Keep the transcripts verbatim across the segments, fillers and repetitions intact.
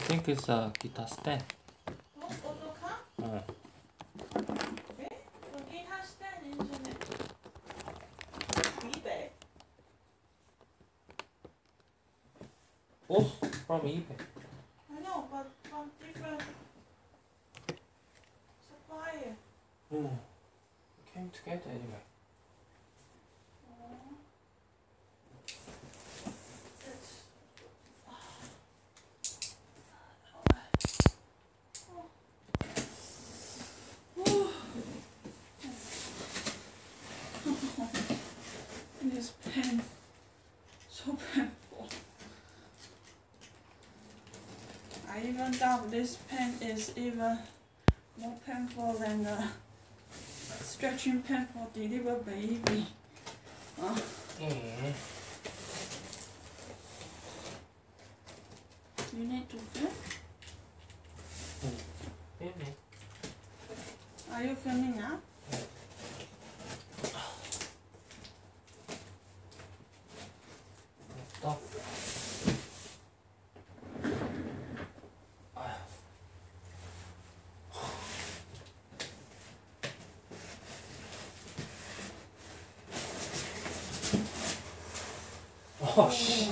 think it's a guitar stand. 어? 어떡하? 어. 왜? 여기 한 스탠드 인터넷 이백. Oh, from eBay. I know, but from different supplier. Oh, came together anyway. 어. It's... This pen, so painful. I even doubt this pen is even more painful than the stretching pen for deliver baby. Uh, Mm. you need to film? Maybe. Are you filming now? Stop. Oh shit.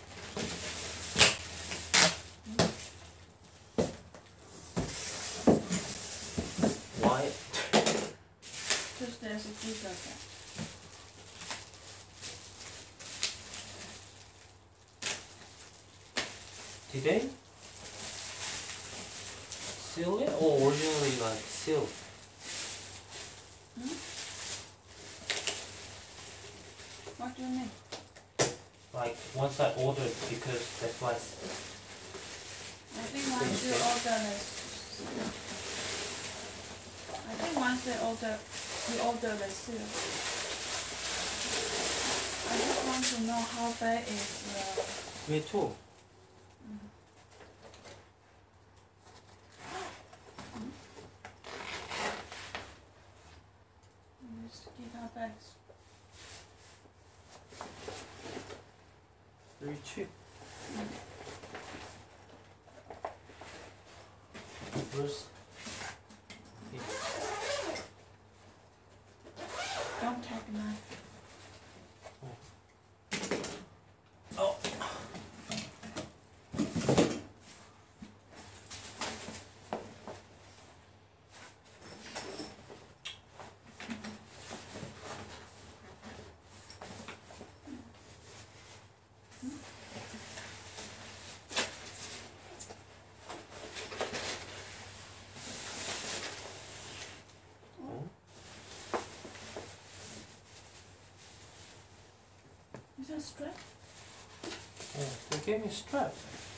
Why? Just there's a piece of that. Did they seal it or originally like sealed? Hmm? What do you mean? Like once I ordered because that's why. I think once you order this, I think once they order, you order the seal. I just want to know how big is the. Me too. These guitar bags. Very cheap. Where's Don't take knife. oh Is that straight? oh they gave me a strap.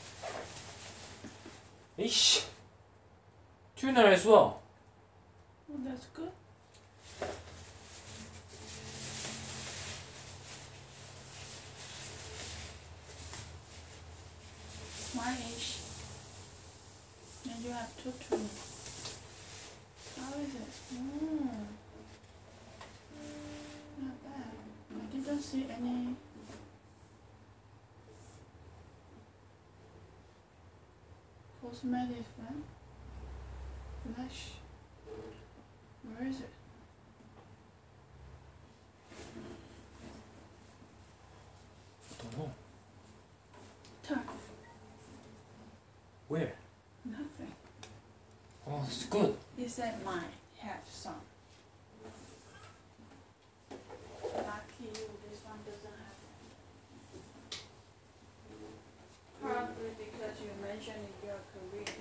Ish. Tuner as well. Oh, that's good. One inch. And you have two tuning. How is it? Mm. Not bad. I didn't see any. Cosmetic, right? Flash. Where is it? Don't know. Turn. Where? Nothing. Oh, it's good. He said mine have some. Lucky you, this one doesn't have. Probably because you mentioned in your career.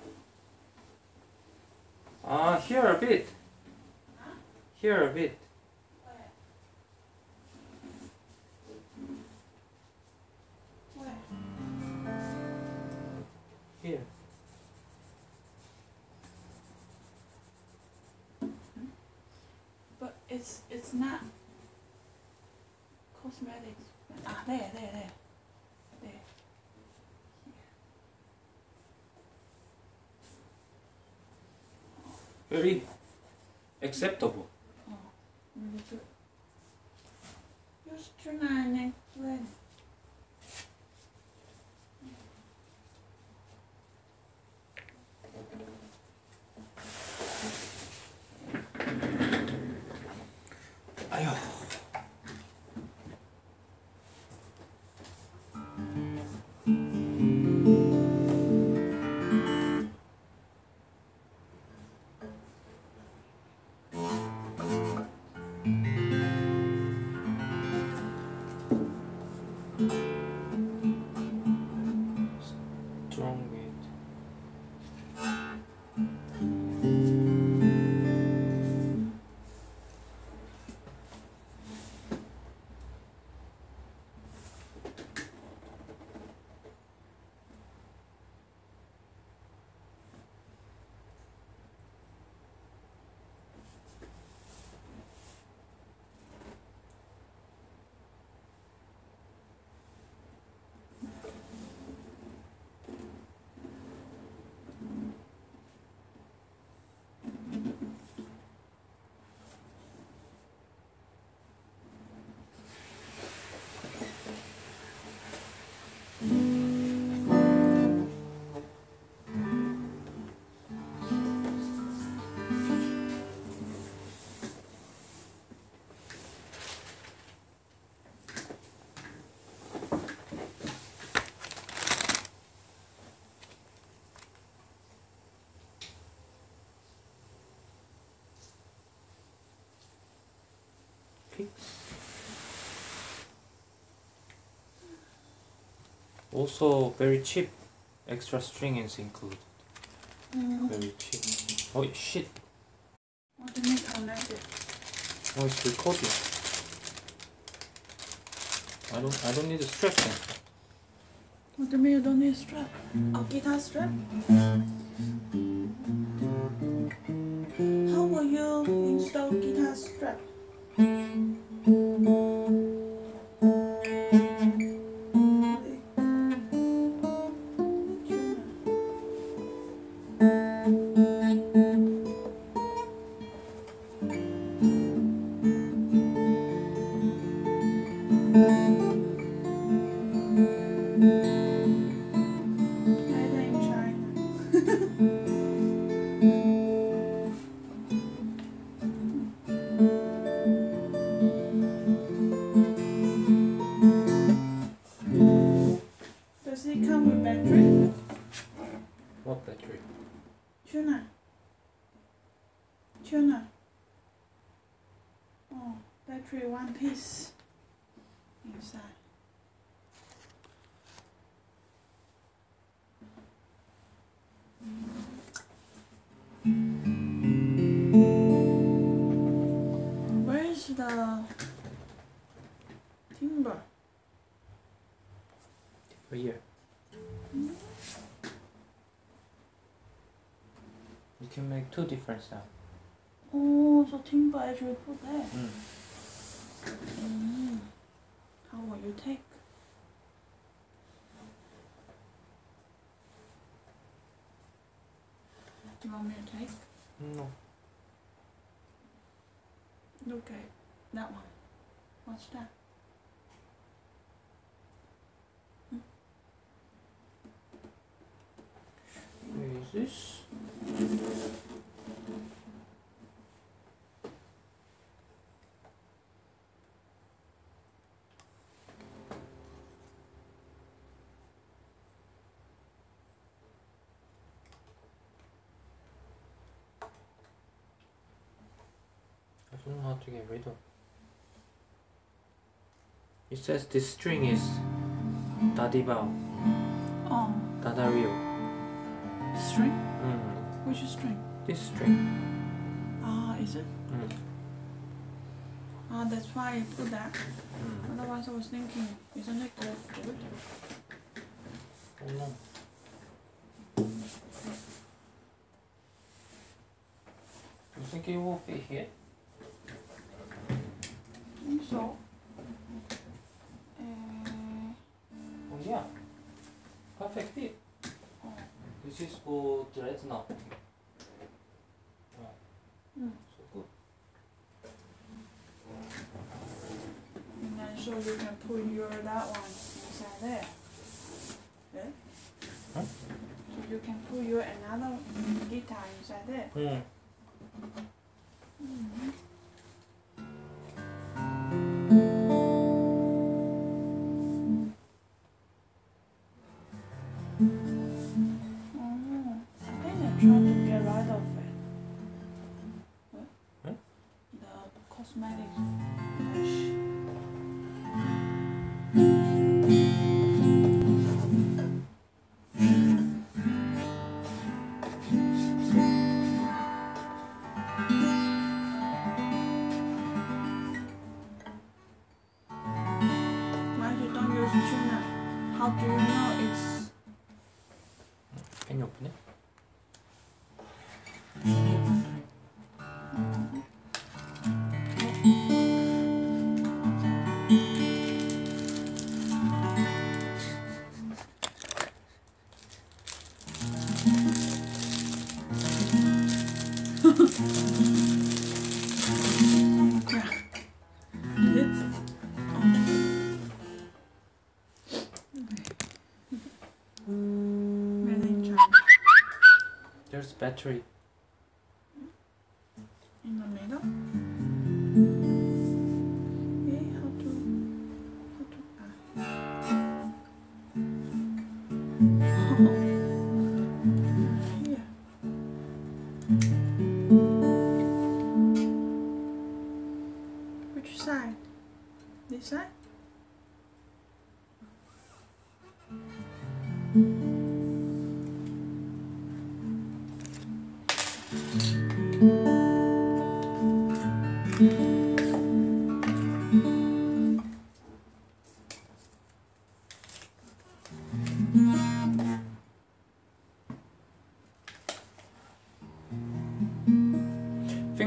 Ah, here a bit. Huh? Here a bit. Where? Where? Here. But it's it's not cosmetics. Ah, there, there, there, there. Very acceptable. Oh, really good. Just trying when. Also very cheap. Extra string is included. Mm. Very cheap. Oh shit! What do you mean connected? Oh, it's recording. I don't. I don't need a strap then. What do you mean you don't need a strap? A guitar strap? How will you install guitar strap? Made in China. Does it come with battery? What battery? Tuna. Tuna. Oh, battery one piece inside. Where is the timber? For here. You can make two different sounds. Oh, so timber actually put there. Mm. Mm. How will you take? Do you want me to take? No. Look at that one. What's that? Where is this? I don't know how to get rid of. It says this string is Dadibao, Oh, Dadario. string? Mm. Which string? This string. Ah, is it? Mm. Ah, that's why you put that. Mm. Otherwise, I was thinking, isn't it good? Good. Oh no. You think it will fit here? I think so. Uh, Oh yeah. Perfect fit. oh. This is for dreadnought. Mm. So good. And then so you can put your that one inside there. Yeah? Huh? So you can put your another guitar inside there. Mm. Mm. Oh, I think I tried to get rid of it. What? Huh? The cosmetics brush. Why you don't use tuner? How do you know it's Can you open it? yeah. It's made in China. There's battery. In the middle. Okay, how to how to ah. Here. Which side? This side?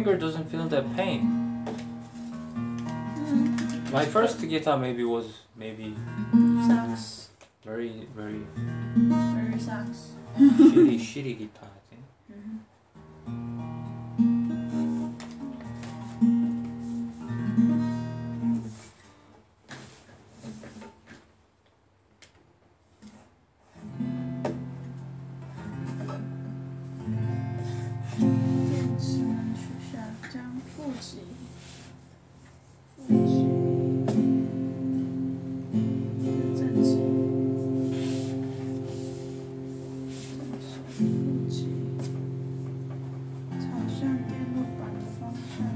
finger doesn't feel that pain. Mm. My first guitar maybe was maybe Sucks. very very Very sucks. shitty shitty guitar, I think. Mhm.电池能取下将负极，负极，正极，正极，负极，朝向电路板的方向。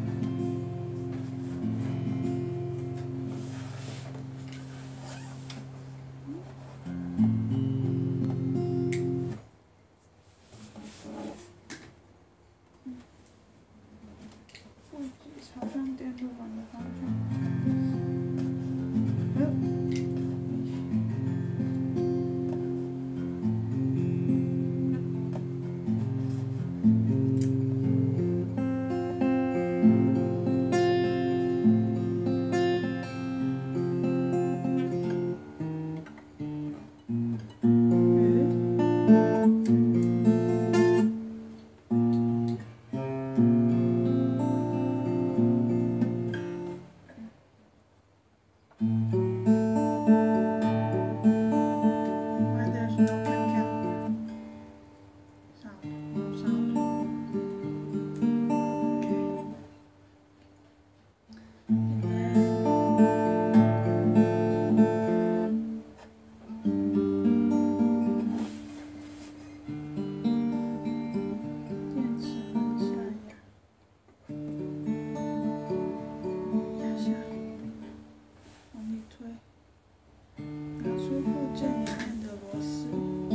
负极朝向电路板的方向。Why there's no pen count? Sound, sound. And then电池往下压，压下，往里推，拿出部件里面的螺丝。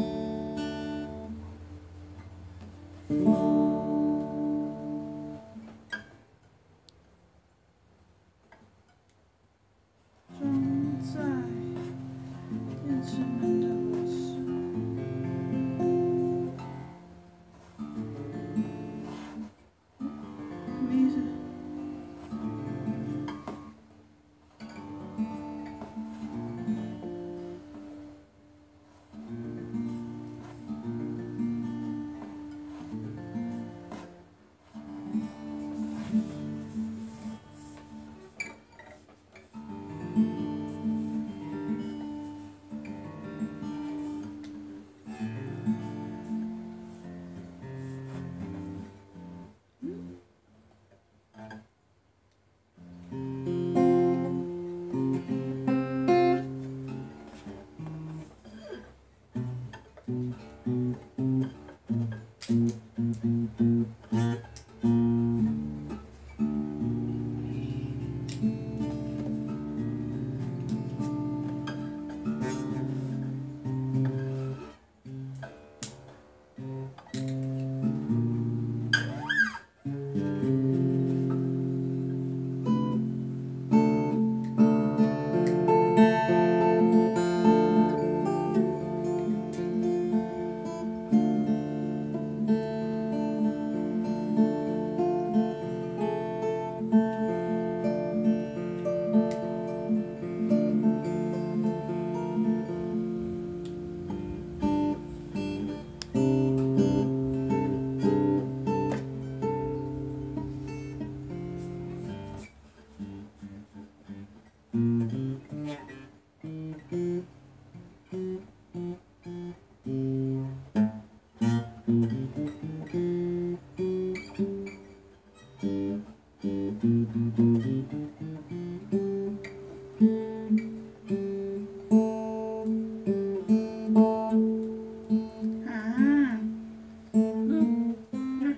装在电池门的螺丝。什么意思？啊，嗯，嗯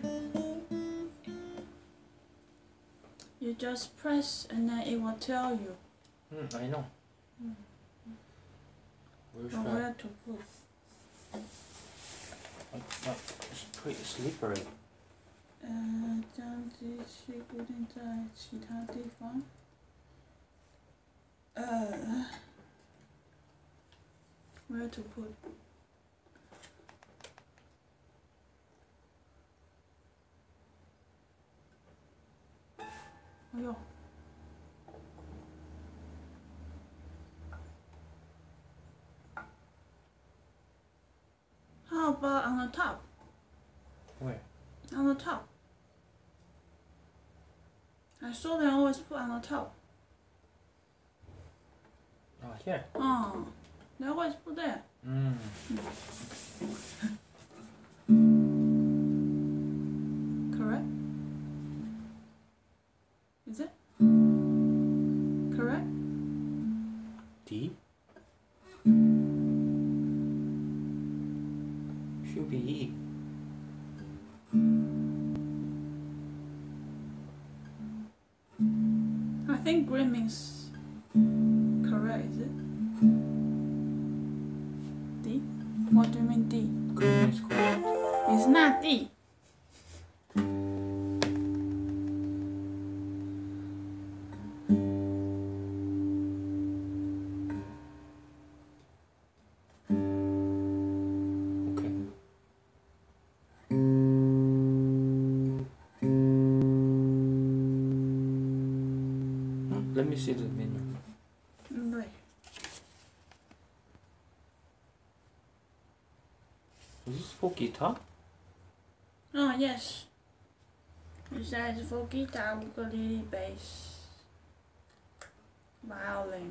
You just press and then it will tell you Hmm, I know. Where should I? where to put. Uh, uh, it's pretty slippery. 呃，将机器固定在其他地方。呃，where to put？ on the top. Where? On the top. I saw they always put on the top. Oh, here. Oh, they always put there. Mm. Correct? Is it? Correct? D? Should be E. I think green means correct, is it? D? What do you mean D? Green is correct. It's not D. Okay. Let me see the menu. Right. Is this for guitar? Oh, yes. It says for guitar, ukulele, bass, violin.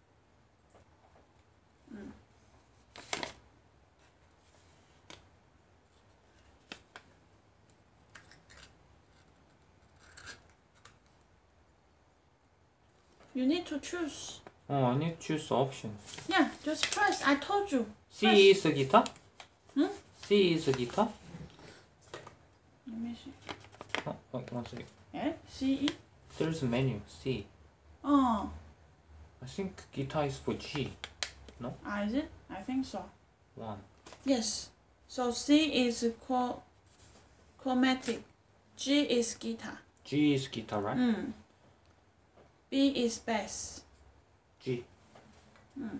Mm. You need to choose. Oh, I need to choose option. Yeah, just press. I told you. C Press. is a guitar? Hmm? C is a guitar? Let me see. Oh, wait, one second. Eh? C E? There's a menu, C. Oh, I think guitar is for G. ah, is it? I think so. One. Yes. So C is chro- chromatic. G is guitar. G is guitar, right? Mm. B is bass. G. Mm.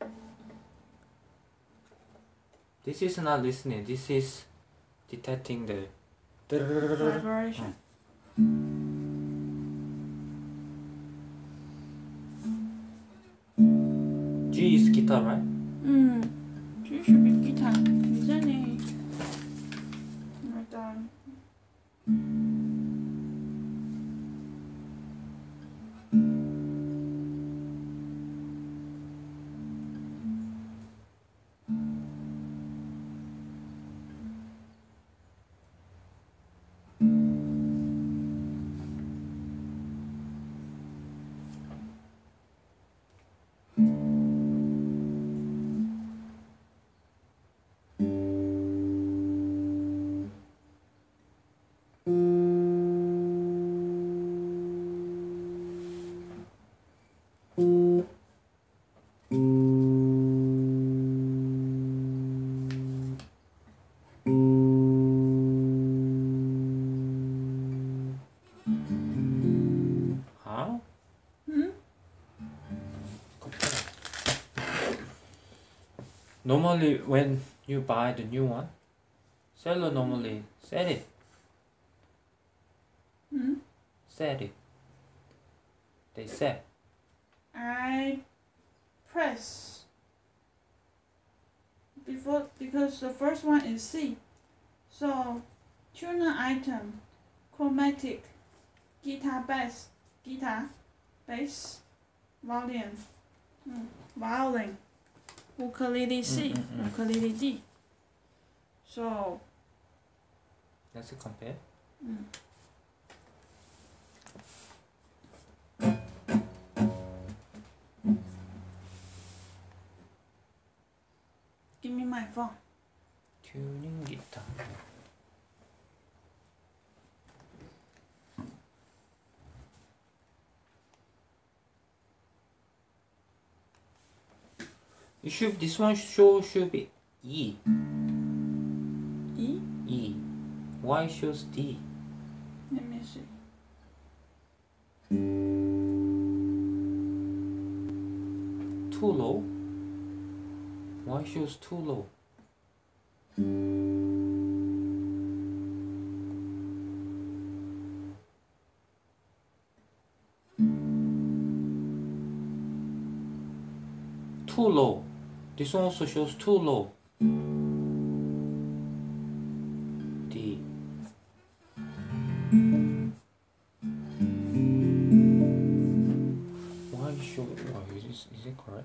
This is not listening. This is detecting the. Vibration. G is guitar, right? Mm. G should be guitar. 굉장히 일단 Huh? Hmm? Normally, when you buy the new one, seller normally set it. Hmm? Set it. They set. I press before because the first one is C. So tuner item, chromatic, guitar bass, guitar, bass, violin, mm, violin, ukulele C, Mm, mm, mm. ukulele D. So Let's compare. mm, give me my phone. Tuning guitar. You should. This one show should be E. E? E. Why shows D? Let me see. Too low. Why shows too low? Too low. This one also shows too low. Is, is it correct?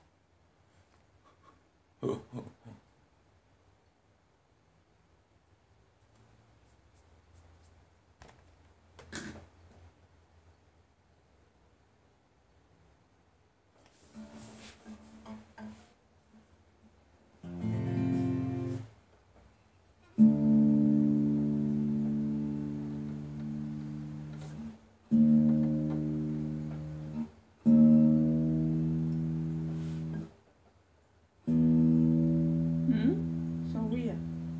Hmm? So weird.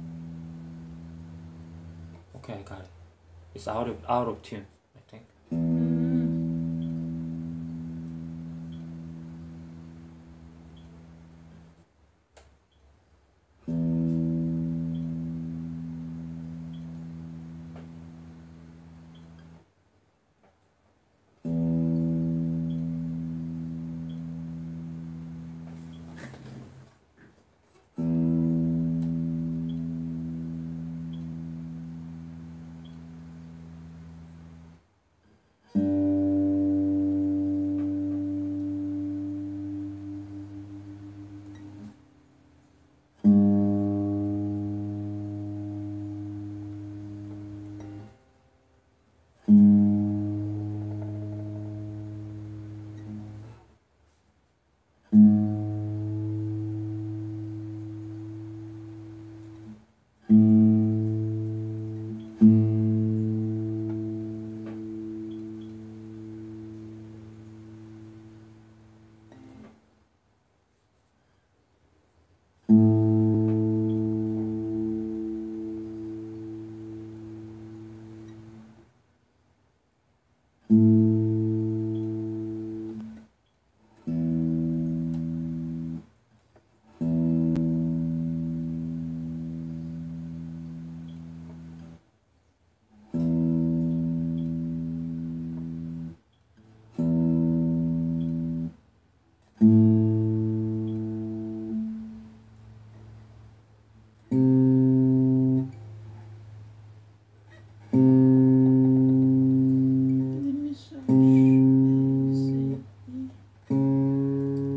Okay, I got it. It's out of out of tune, I think. Mm. Let me search. A, C, E.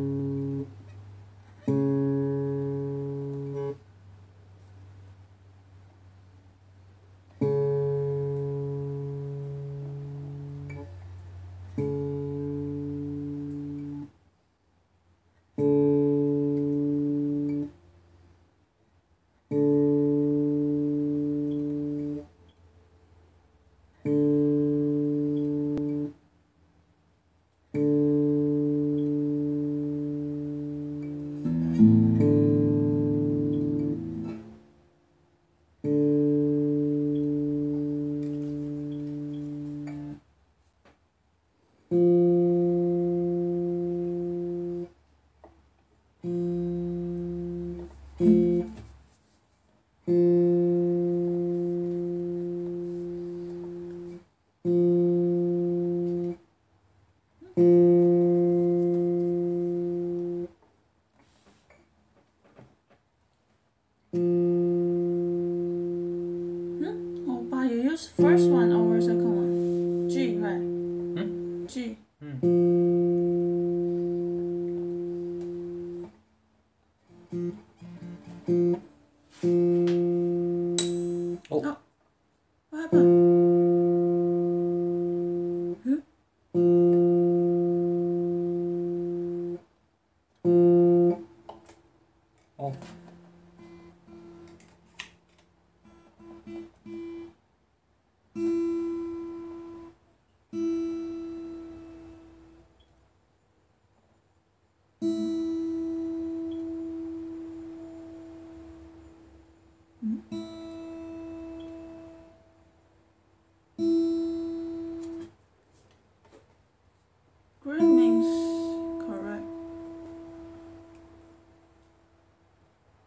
Hmm? Oh, but you use first one or second one? G, right? Hmm? G. Hmm. Oh. Oh. What happened? Huh? Oh. Green means correct.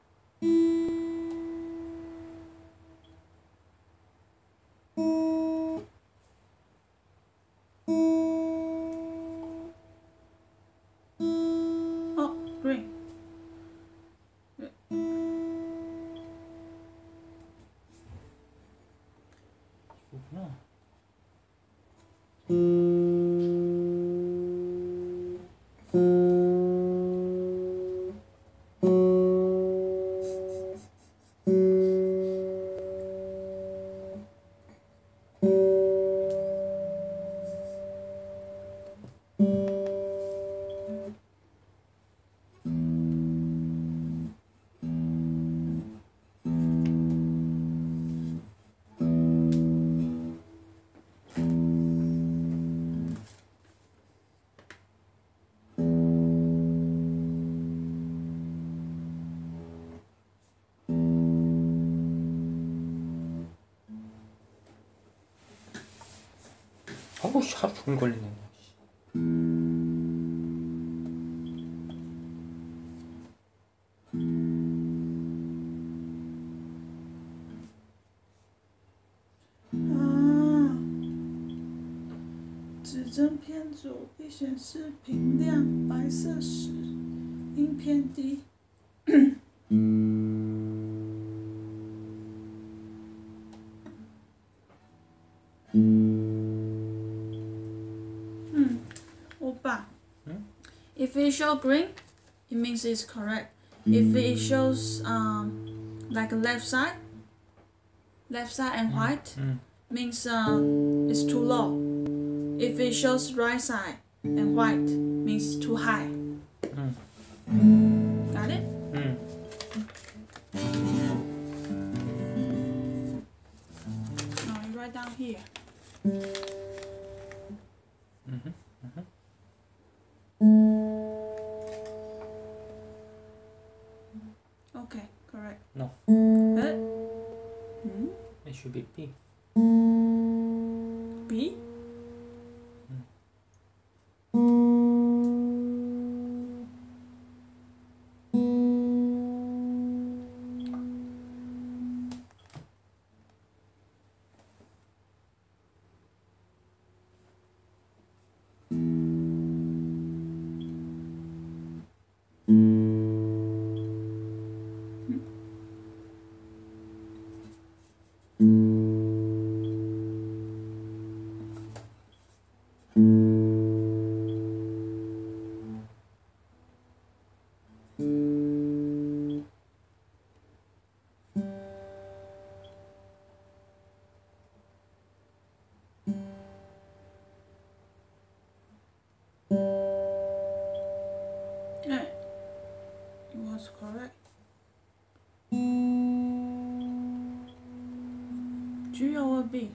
어우 씨, 하루 종일 걸리네. 아, 指针偏左，必显示频量白色时，音偏低。嗯，欧巴。If it shows green, it means it's correct. If it shows um like a left side, left side and white, 음. means uh, it's too low. If it shows right side and white, means too high. 음. Got it? 음. Now you write down here. 음흠. Okay, correct. No. Good. Hmm? It should be B. B? Yeah, it was correct. G or B?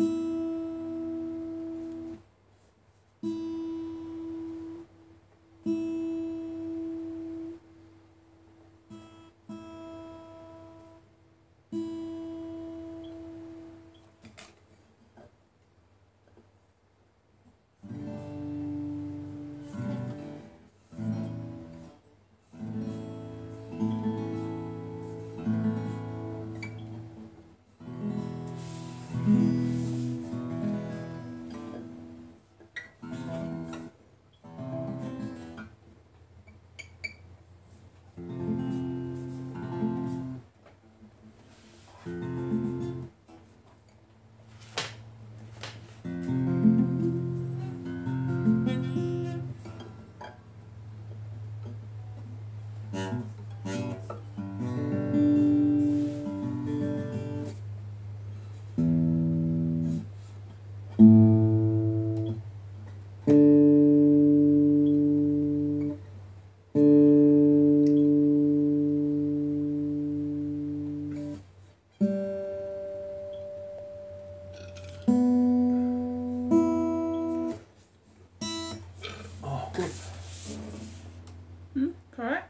Oh, good. Hmm? Correct?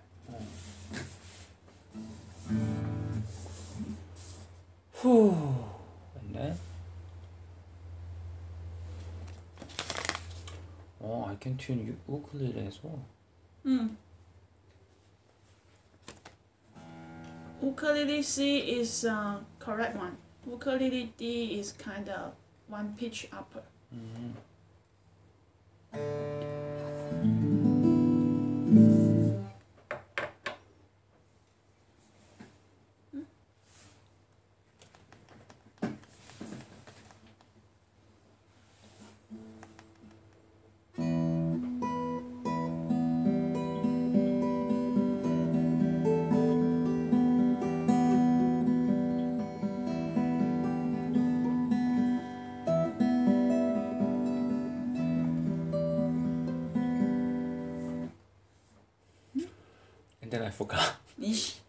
Whew. And then. Oh, I can tune u- ukulele as well. Hmm. Ukulele C is uh, correct one. Ukulele D is kind of one pitch upper. 음. And then I forgot. Ish.